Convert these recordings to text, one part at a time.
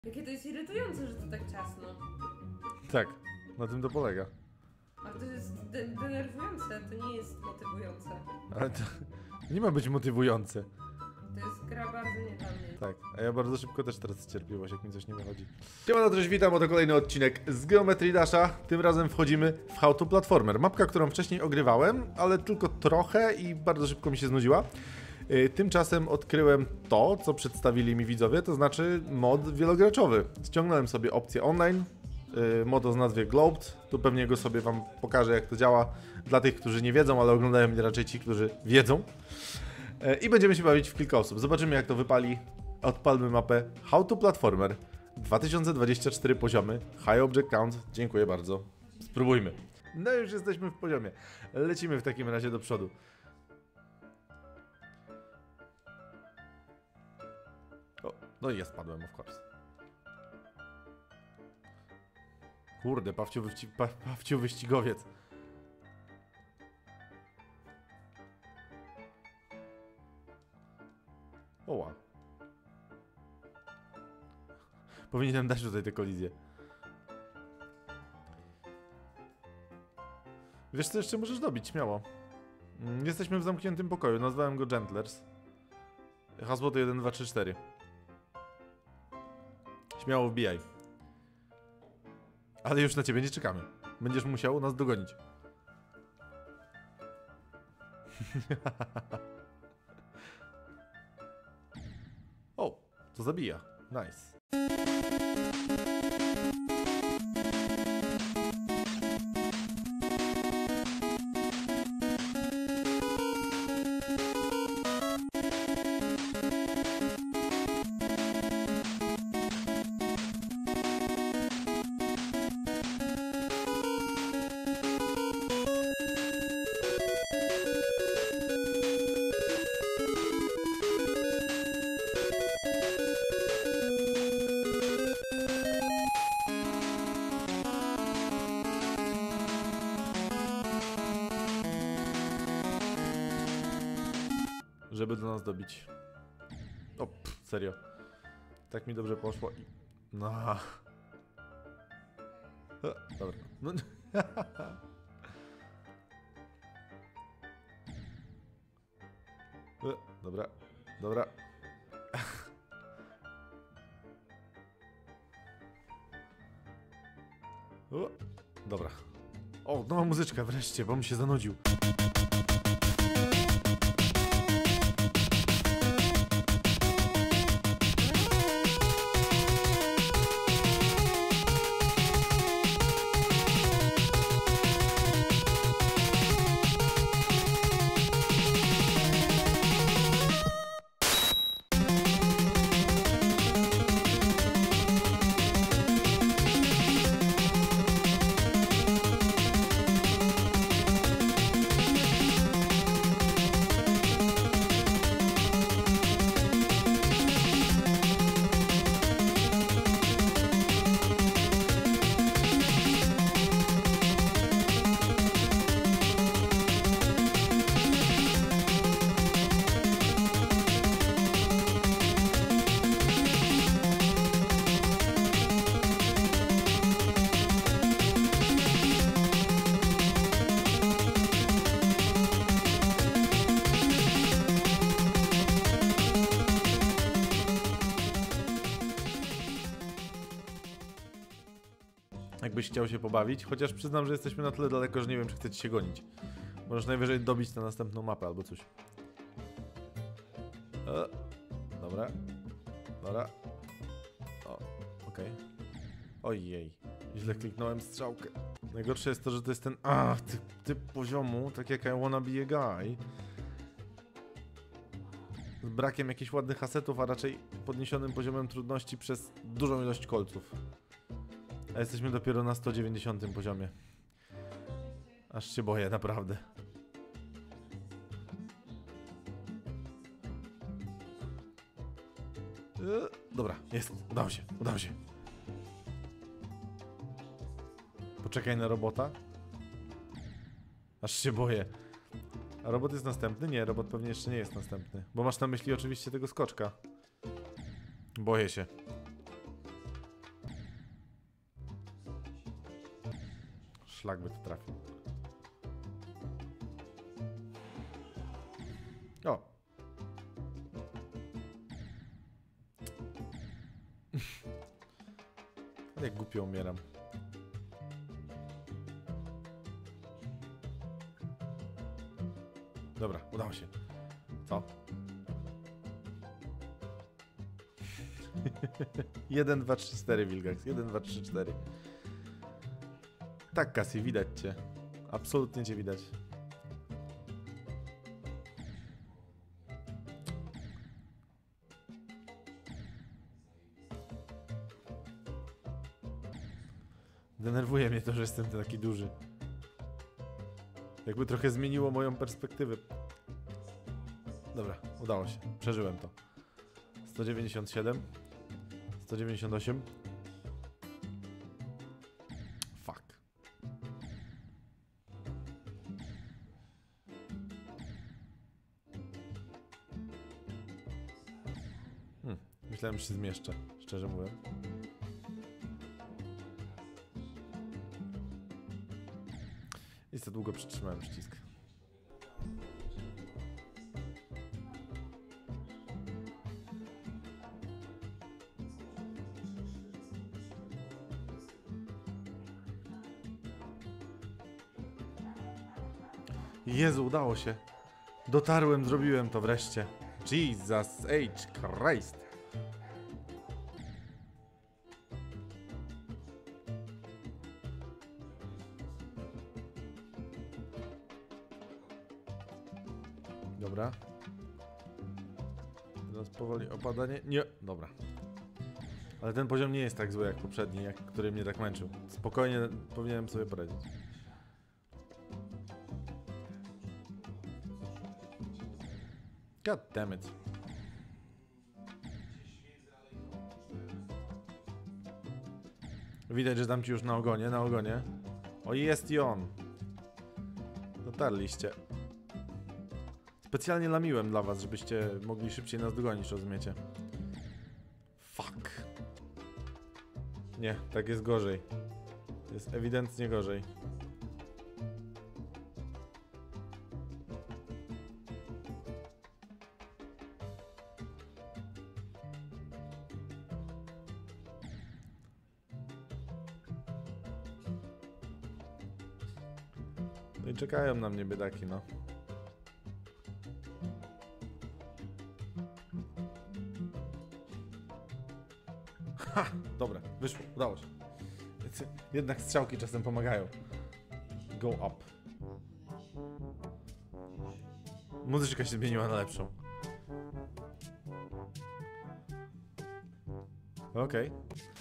Jakie to jest irytujące, że to tak ciasno. Tak, na tym to polega. Ale to jest denerwujące, to nie jest motywujące. Ale to nie ma być motywujące. To jest gra bardzo nie dla mnie. Tak, a ja bardzo szybko też tracę cierpliwość, jak mi coś nie wychodzi. Siemano, cześć, witam, oto kolejny odcinek z Geometry Dasha. Tym razem wchodzimy w How to Platformer. Mapka, którą wcześniej ogrywałem, ale tylko trochę i bardzo szybko mi się znudziła. Tymczasem odkryłem to, co przedstawili mi widzowie, to znaczy mod wielograczowy. Ściągnąłem sobie opcję online, mod o nazwie Globed. Tu pewnie go sobie wam pokażę, jak to działa dla tych, którzy nie wiedzą, ale oglądają mnie raczej ci, którzy wiedzą. I będziemy się bawić w kilka osób. Zobaczymy, jak to wypali. Odpalmy mapę How to Platformer. 2024 poziomy. High Object Count. Dziękuję bardzo. Spróbujmy. No już jesteśmy w poziomie. Lecimy w takim razie do przodu. O, no i ja spadłem, of course. Kurde, pawciu wyścigowiec. Oła. Powinienem dać tutaj tę kolizję. Wiesz co, jeszcze możesz dobić, śmiało. Jesteśmy w zamkniętym pokoju, nazwałem go Gentlers. Hasło to 1, 2, 3, 4. Śmiało wbijaj. Ale już na ciebie nie czekamy. Będziesz musiał nas dogonić. O, to zabija. Nice. Żeby do nas dobić. O, serio. Tak mi dobrze poszło i... No. Dobra. No. Dobra. Dobra. Dobra. O, nowa muzyczka wreszcie, bo mi się zanudził. Jakbyś chciał się pobawić, chociaż przyznam, że jesteśmy na tyle daleko, że nie wiem, czy chcecie się gonić. Możesz najwyżej dobić na następną mapę albo coś. Dobra. Dobra. O, okej. Ojej. Źle kliknąłem strzałkę. Najgorsze jest to, że to jest ten typ poziomu, tak jak I wanna be a guy. Z brakiem jakichś ładnych asetów, a raczej podniesionym poziomem trudności przez dużą ilość kolców. A jesteśmy dopiero na 190 poziomie. Aż się boję, naprawdę. Dobra, jest. Udało się, udało się. Poczekaj na robota. Aż się boję. A robot jest następny? Nie, robot pewnie jeszcze nie jest następny. Bo masz na myśli oczywiście tego skoczka. Boję się. Szlak by to trafił. O! Jak głupio umieram. Dobra, udało się. Co? 1, 2, 3, 4 Wilgax. 1, 2, 3, 4. Tak, Cassie, widać cię. Absolutnie cię widać. Denerwuje mnie to, że jestem taki duży. Jakby trochę zmieniło moją perspektywę. Dobra, udało się. Przeżyłem to. 197. 198. Fuck. Myślałem, że się zmieszczę, szczerze mówiąc. I za długo przytrzymałem przycisk. Jezu, udało się. Dotarłem, zrobiłem to wreszcie. Jesus H. Christ. Dobra. Teraz powoli opadanie. Nie, dobra. Ale ten poziom nie jest tak zły jak poprzedni, który mnie tak męczył. Spokojnie powinienem sobie poradzić. God damn it. Widać, że dam ci już na ogonie, na ogonie. O, jest i on. Dotarliście. Specjalnie lamiłem dla was, żebyście mogli szybciej nas dogonić, rozumiecie? Fuck. Nie, tak jest gorzej. Jest ewidentnie gorzej. No i czekają na mnie biedaki, no. Ha! Dobra, wyszło, udało się. Jednak strzałki czasem pomagają. Go up. Muzyczka się zmieniła na lepszą. Okej.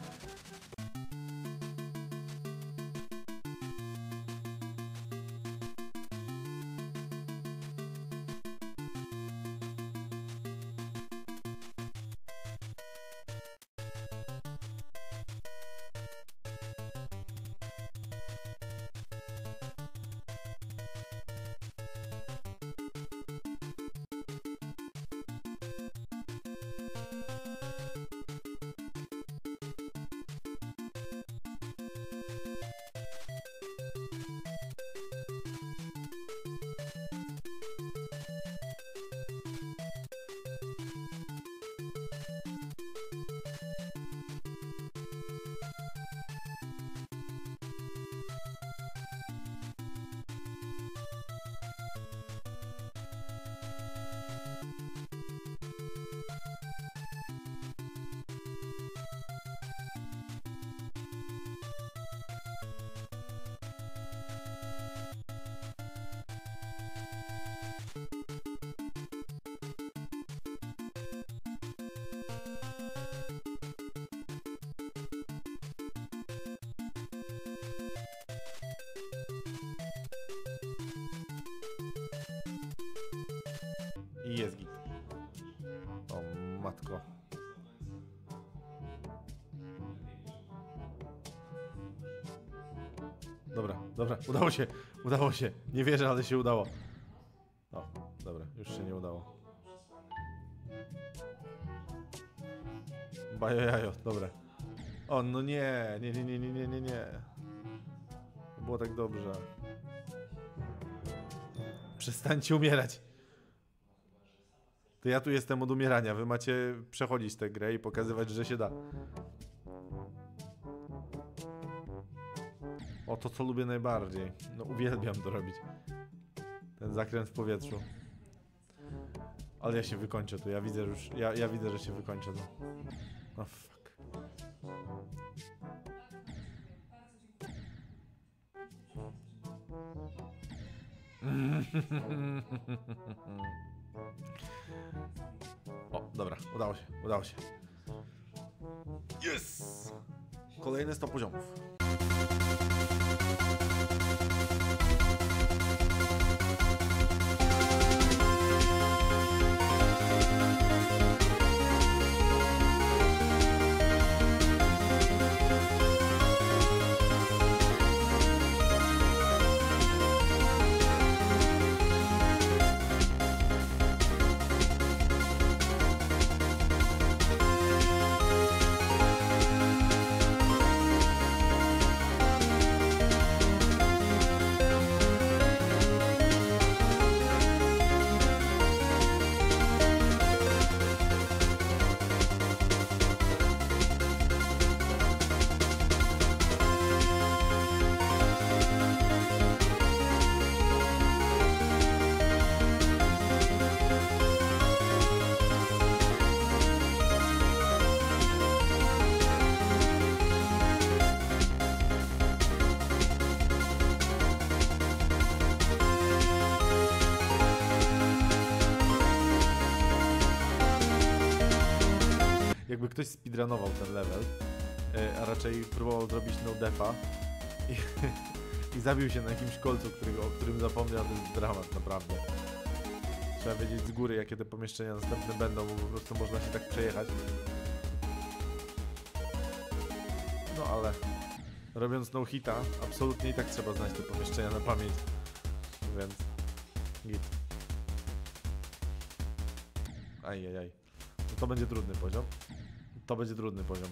I jest git. O matko. Dobra, dobra, udało się. Nie wierzę, ale się udało. O, dobra, już się nie udało. Bajo jajo, dobra. O, no nie. To było tak dobrze. Przestańcie umierać. To ja tu jestem od umierania. Wy macie przechodzić tę grę i pokazywać, że się da. O, to co lubię najbardziej. No uwielbiam to robić. Ten zakręt w powietrzu. Ale ja się wykończę tu. Ja widzę już. Ja widzę, że się wykończę tu. O fuck. O, dobra, udało się, udało się. Yes! Kolejne 100 poziomów. Jakby ktoś speedrunował ten level, a raczej próbował zrobić no-defa i zabił się na jakimś kolcu, o którym zapomniał, to jest dramat, naprawdę. Trzeba wiedzieć z góry, jakie te pomieszczenia następne będą, bo po prostu można się tak przejechać. No ale robiąc no-hita, absolutnie i tak trzeba znać te pomieszczenia na pamięć, więc git. Ajajaj. No to będzie trudny poziom. To będzie trudny poziom.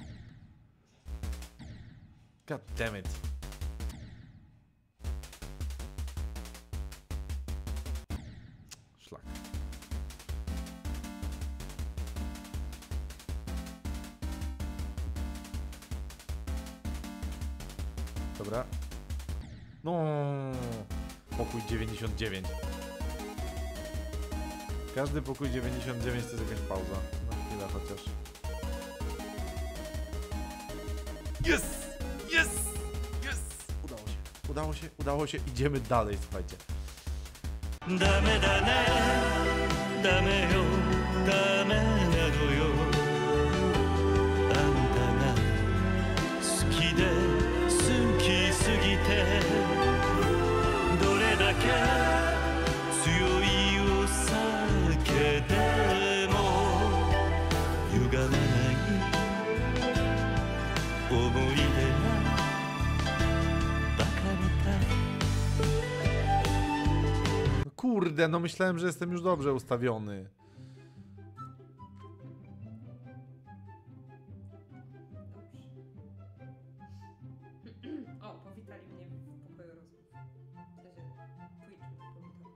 God damn it. Szlak. Dobra. No. Pokój 99. Każdy pokój 99 to jest jakaś pauza. Na chwilę chociaż. Yes! Yes! Yes! Udało się. Udało się, udało się. Idziemy dalej, słuchajcie. Dame da ne, dame yo, dame na no yo. Anta ga suki de, suki sugite. Dore dake tsuyoi osake demo yugananai omoide ga baka mitai. Kurde, no myślałem, że jestem już dobrze ustawiony. O, powitali mnie w pokoju rozmów. W sensie, Twitch mnie powitał.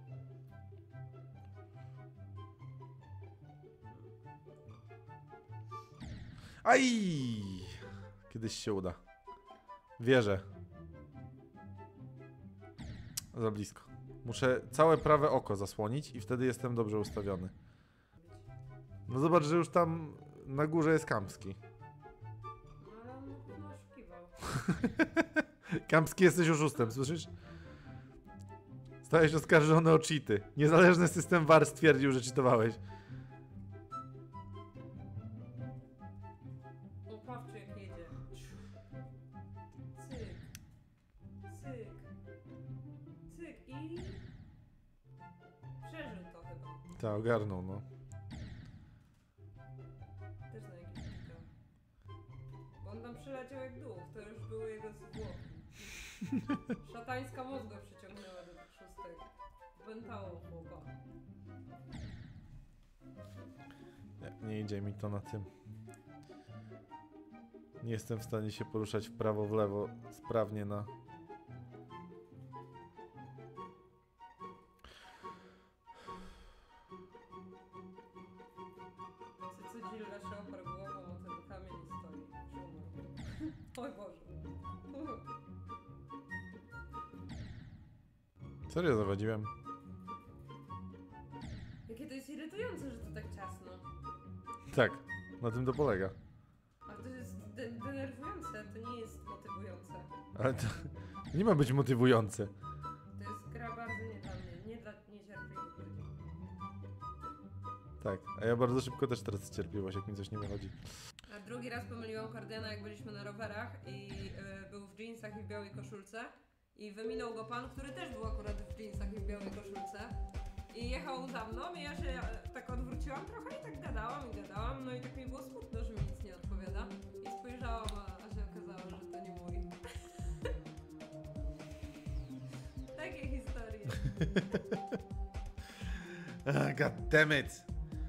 Aj! Kiedyś się uda. Wierzę. Za blisko. Muszę całe prawe oko zasłonić i wtedy jestem dobrze ustawiony. No zobacz, że już tam na górze jest Kamski. No ale on mnie oszukiwał. Kamski, jesteś oszustem, słyszysz? Zostałeś oskarżony o cheaty. Niezależny system VAR stwierdził, że cheatowałeś. O, pawczy jak jedzie. Cyk. Cyk. Cyk i... Przeżył to chyba. Tak, ogarnął, no. Też na jakiś klikał. Bo on tam przyleciał jak duch, to już były jego zwłoki. Szatańska moc go przyciągnęła do tych szóstek. Pętało chłopa. Nie idzie mi to na tym. Nie jestem w stanie się poruszać w prawo, w lewo sprawnie na Serio zawadziłem? Jakie to jest irytujące, że to tak ciasno. Tak, na tym to polega. A to jest denerwujące, to nie jest motywujące. Ale to nie ma być motywujące. To jest gra bardzo nie dla mnie, nie dla niecierpliwych ludzi. Tak, a ja bardzo szybko też tracę cierpliwość, jak mi coś nie wychodzi. A drugi raz pomyliłam Kordiana, jak byliśmy na rowerach i był w dżinsach i w białej koszulce. I wyminął go pan, który też był akurat w dżinsach i w białej koszulce. I jechał za mną i ja się tak odwróciłam trochę i tak gadałam, no i tak mi było smutno, że mi nic nie odpowiada. I spojrzałam, a się okazało, że to nie mój. Takie historie. God damn it.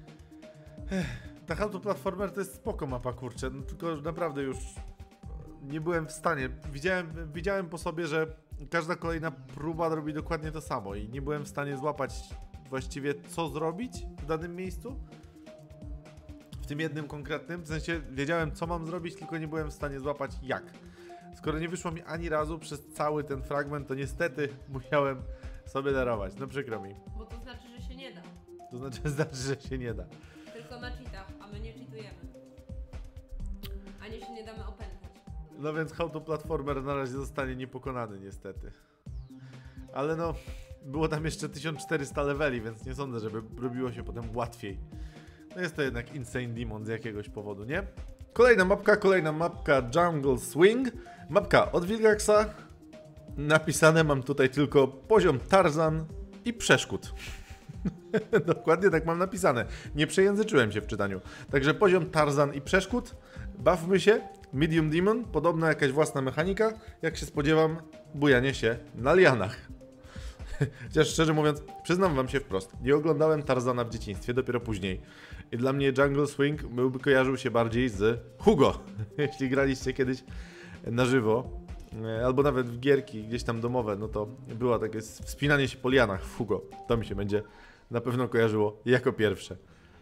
Ta How to Platformer to jest spoko mapa, kurczę, no tylko naprawdę już nie byłem w stanie. Widziałem po sobie, że każda kolejna próba robi dokładnie to samo i nie byłem w stanie złapać właściwie co zrobić w danym miejscu. W tym jednym konkretnym, w sensie wiedziałem co mam zrobić, tylko nie byłem w stanie złapać jak. Skoro nie wyszło mi ani razu przez cały ten fragment, to niestety musiałem sobie darować, no przykro mi. Bo to znaczy, że się nie da. To znaczy, że się nie da. Tylko na cheatach, a my nie cheatujemy. Ani się nie damy opętać. No więc How to Platformer na razie zostanie niepokonany niestety. Ale no, było tam jeszcze 1400 leveli, więc nie sądzę, żeby robiło się potem łatwiej. No jest to jednak Insane Demon z jakiegoś powodu, nie? Kolejna mapka Jungle Swing. Mapka od Wilgaxa. Napisane mam tutaj tylko poziom Tarzan i przeszkód. Dokładnie tak mam napisane. Nie przejęzyczyłem się w czytaniu. Także poziom Tarzan i przeszkód. Bawmy się. Medium Demon. Podobna jakaś własna mechanika. Jak się spodziewam, bujanie się na lianach. Chociaż szczerze mówiąc, przyznam wam się wprost. Nie oglądałem Tarzana w dzieciństwie, dopiero później. I dla mnie Jungle Swing kojarzył się bardziej z Hugo. Jeśli graliście kiedyś na żywo, albo nawet w gierki gdzieś tam domowe, no to było takie wspinanie się po lianach w Hugo. To mi się będzie na pewno kojarzyło jako pierwsze.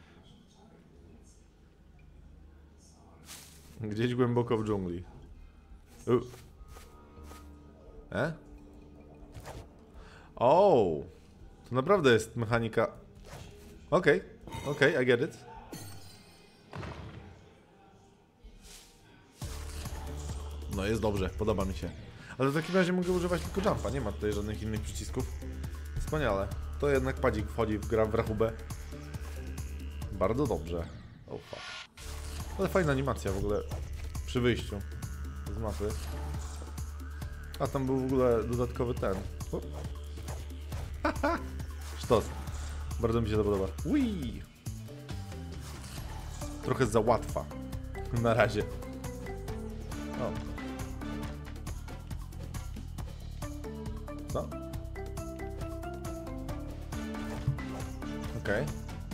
Gdzieś głęboko w dżungli. O, to naprawdę jest mechanika. Okej, I get it. No jest dobrze, podoba mi się. Ale w takim razie mogę używać tylko jumpa, nie ma tutaj żadnych innych przycisków. Wspaniale. To jednak padzik wchodzi w gra w rachubę. Bardzo dobrze. Oh fuck. Ale fajna animacja w ogóle przy wyjściu z mapy. A tam był w ogóle dodatkowy ten. Haha! Sztos. Bardzo mi się to podoba. Ui! Trochę za łatwa. Na razie. O. Co? Okej.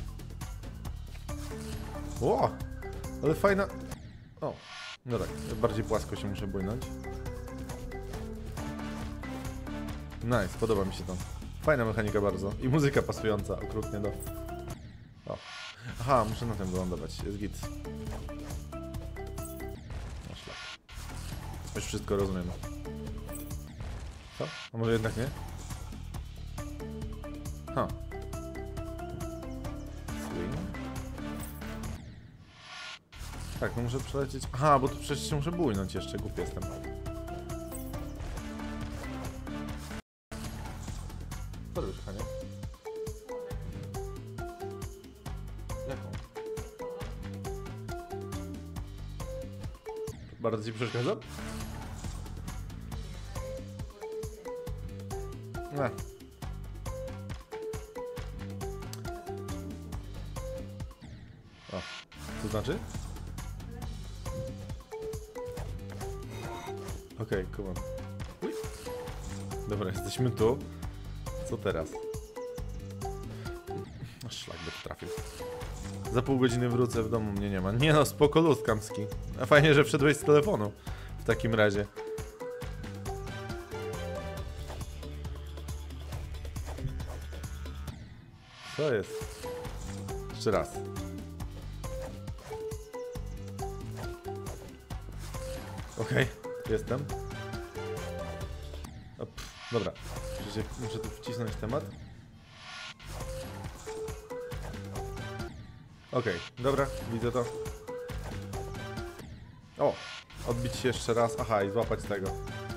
Ło! Ale fajna... O. No tak, bardziej płasko się muszę błynąć. Nice, podoba mi się to. Fajna mechanika bardzo. I muzyka pasująca okrutnie do... O. Aha, muszę na tym wylądować. Jest git. No szlak. Już wszystko rozumiem. Co? A może jednak nie? Ha. Swing. Tak, no muszę przelecieć... Aha, bo tu przecież się muszę bójnąć jeszcze. Głupi jestem. Co robisz, Hania? Jaką? Bardzo ci przeszkadza? Nie. O, to znaczy? Okej, come on. Uj. Dobra, jesteśmy tu. Co teraz? O, szlak by trafił. Za pół godziny wrócę, w domu mnie nie ma. Nie no, spoko luz kamski. A fajnie, że wszedłeś z telefonu. W takim razie. Co jest? Jeszcze raz. Okej, jestem. O, dobra, muszę tu wcisnąć temat. Okej, dobra, widzę to. O, odbić się jeszcze raz, aha, i złapać tego.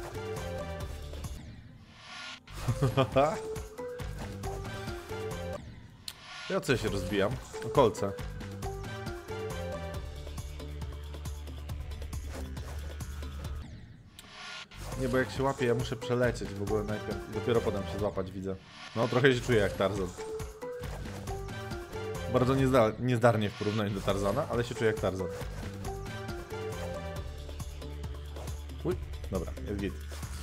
Ja co się rozbijam? O kolce. Nie, bo jak się łapię, ja muszę przelecieć w ogóle najpierw. Dopiero potem się złapać, widzę. No, trochę się czuję jak Tarzan. Bardzo niezdarnie w porównaniu do Tarzana, ale się czuję jak Tarzan. Uj, dobra, jest git.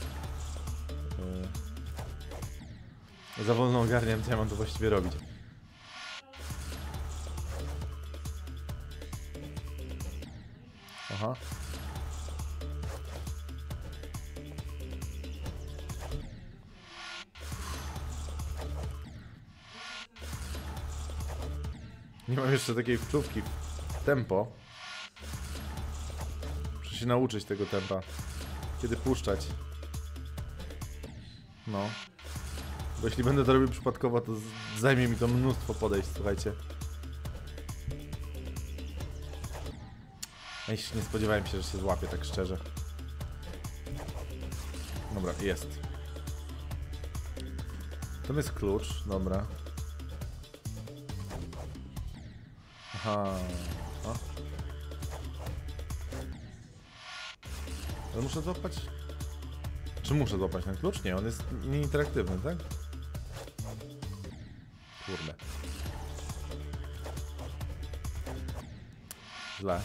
Za wolno ogarniam, co ja mam to właściwie robić. Aha. Nie mam jeszcze takiej wczówki w tempo. Muszę się nauczyć tego tempa. Kiedy puszczać. No. Bo jeśli będę to robił przypadkowo, to zajmie mi to mnóstwo podejść, słuchajcie. Nie spodziewałem się, że się złapię, tak szczerze. Dobra, jest. Tam jest klucz, dobra. Aha. O. Ale muszę złapać... Czy muszę złapać ten klucz? Nie, on jest nieinteraktywny, tak? Kurde. Źle.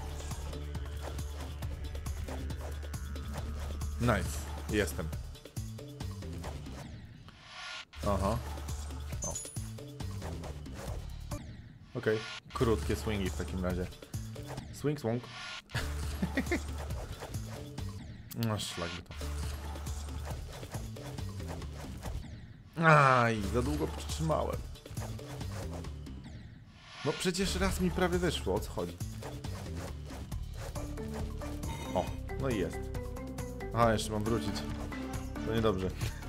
Nice. Jestem. Aha. O. Okej. Krótkie swingi w takim razie. Swing, swing. No szlak by to. Aj, za długo przytrzymałem. No przecież raz mi prawie wyszło, o co chodzi? O, no i jest. Aha, jeszcze mam wrócić. To niedobrze.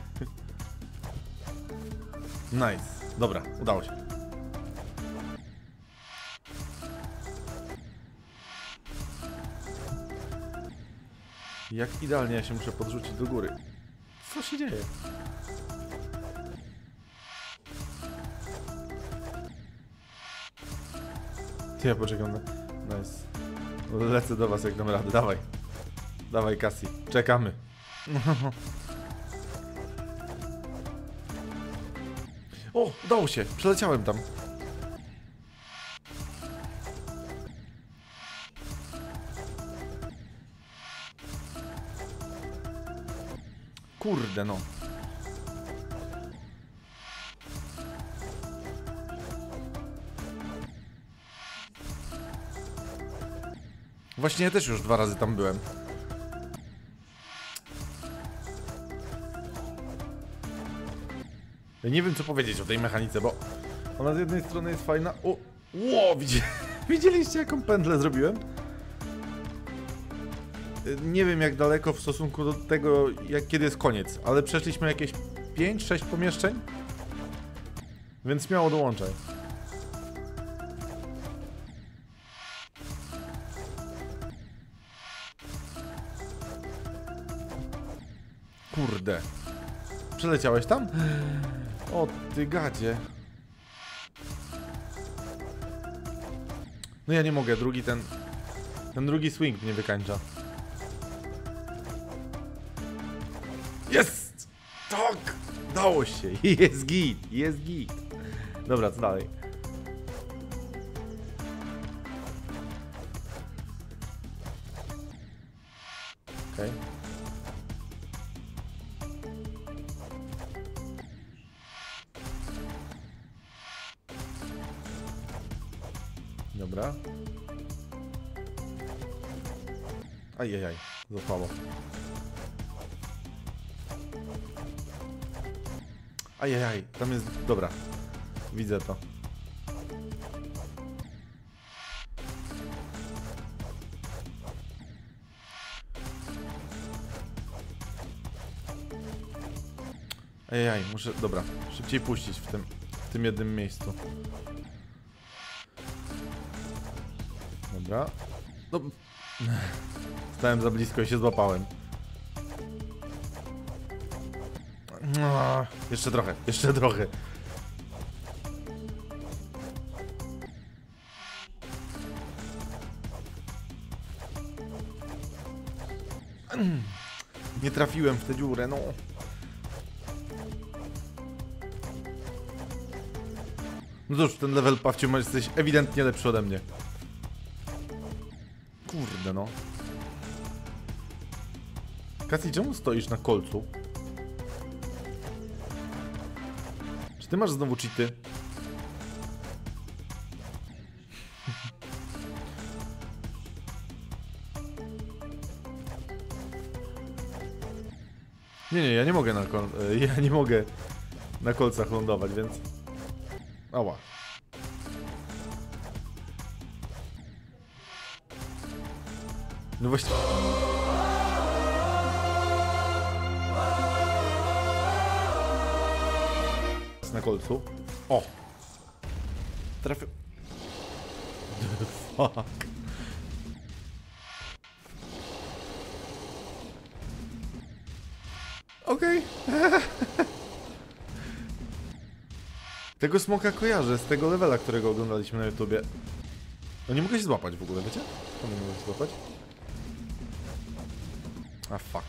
Nice. Dobra, udało się. Jak idealnie ja się muszę podrzucić do góry. Co się dzieje? Ja poczekam na... Nice. Lecę do was jak dam radę. Dawaj. Dawaj, Cassie. Czekamy. O, udało się. Przeleciałem tam. Kurde no. Właśnie ja też już 2 razy tam byłem. Ja nie wiem co powiedzieć o tej mechanice, bo ona z jednej strony jest fajna. O! Ło! Widzieliście jaką pętlę zrobiłem? Nie wiem jak daleko w stosunku do tego, kiedy jest koniec, ale przeszliśmy jakieś 5-6 pomieszczeń. Więc śmiało dołączaj. Kurde. Przeleciałeś tam? O ty gadzie. No ja nie mogę, ten drugi swing mnie wykańcza. Jest! Tak! Dało się! Jest git! Jest git! Dobra, co dalej? Okej. Dobra. Ajajaj, zasłabo. Ajajaj, tam jest... Dobra. Widzę to. Ejej, muszę, dobra, szybciej puścić w tym jednym miejscu. Dobra. No. Stałem za blisko i się złapałem. Jeszcze trochę, jeszcze trochę. Nie trafiłem w tę dziurę, no. No cóż, ten level, Pawciu, jesteś ewidentnie lepszy ode mnie. Kurde, no. Cassie, czemu stoisz na kolcu? Czy ty masz znowu cheaty? Nie, ja nie mogę ja nie mogę na kolcach lądować, więc... Ała. No właśnie... Na kolcu. O! Trafił... Fuck. Okej. Tego smoka kojarzę z tego levela, którego oglądaliśmy na YouTubie. No nie mogę się złapać w ogóle, wiecie? Czemu nie mogę się złapać? A fuck.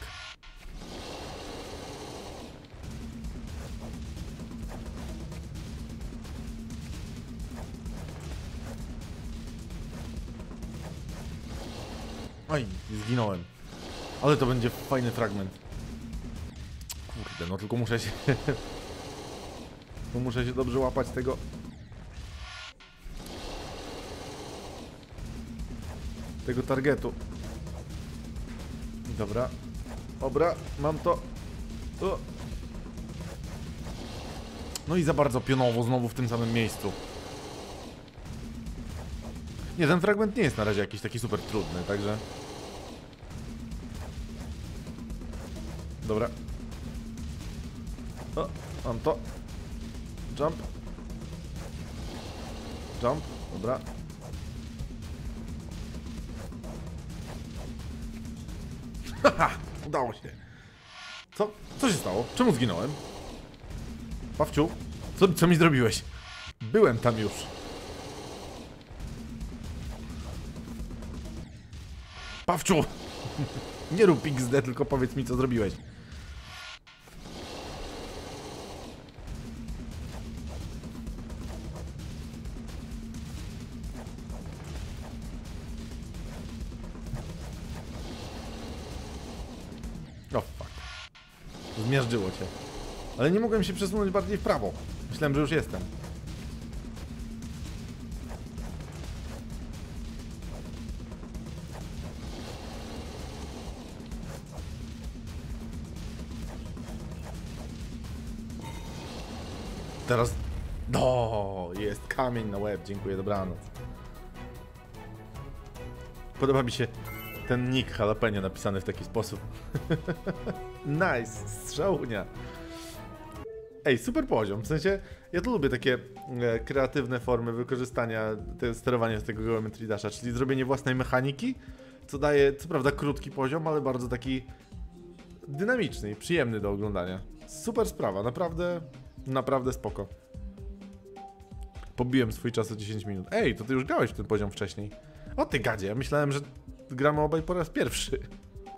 Oj, zginąłem. Ale to będzie fajny fragment. Kurde, no tylko muszę się... no muszę się dobrze łapać tego... tego targetu. Dobra. Dobra, mam to. O. No i za bardzo pionowo znowu w tym samym miejscu. Nie, ten fragment nie jest na razie jakiś taki super trudny, także... Dobra. O, mam to. Jump. Jump, dobra. Haha, udało się. Co się stało? Czemu zginąłem? Pawciu, co mi zrobiłeś? Byłem tam już. Pawciu! Nie rób XD, tylko powiedz mi, co zrobiłeś. O fuck. Zmiażdżyło cię. Ale nie mogłem się przesunąć bardziej w prawo. Myślałem, że już jestem. Teraz... O, jest kamień na łeb. Dziękuję, dobranoc. Podoba mi się ten nick jalapeno napisany w taki sposób. Nice, strzałnia. Ej, super poziom. W sensie, ja tu lubię takie kreatywne formy wykorzystania sterowania z tego Geometry Dasha, czyli zrobienie własnej mechaniki, co daje, co prawda, krótki poziom, ale bardzo taki dynamiczny i przyjemny do oglądania. Super sprawa, naprawdę spoko. Pobiłem swój czas o 10 minut. Ej, to ty już grałeś w ten poziom wcześniej. O ty gadzie, ja myślałem, że gramy obaj po raz pierwszy.